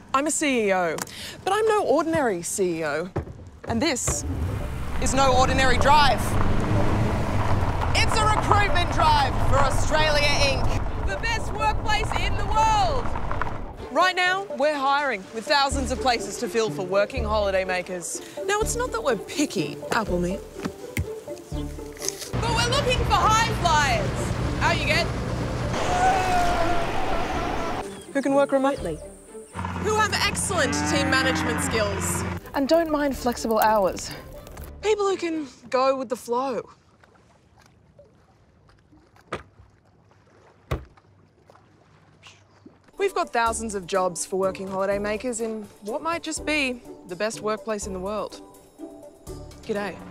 I'm a CEO, but I'm no ordinary CEO. And this is no ordinary drive. It's a recruitment drive for Australia Inc., the best workplace in the world. Right now, we're hiring with thousands of places to fill for working holiday makers. Now, it's not that we're picky, Applemeat, but we're looking for high flyers. How you get? Who can work remotely, who have excellent team management skills and don't mind flexible hours. People who can go with the flow. We've got thousands of jobs for working holiday makers in what might just be the best workplace in the world. G'day.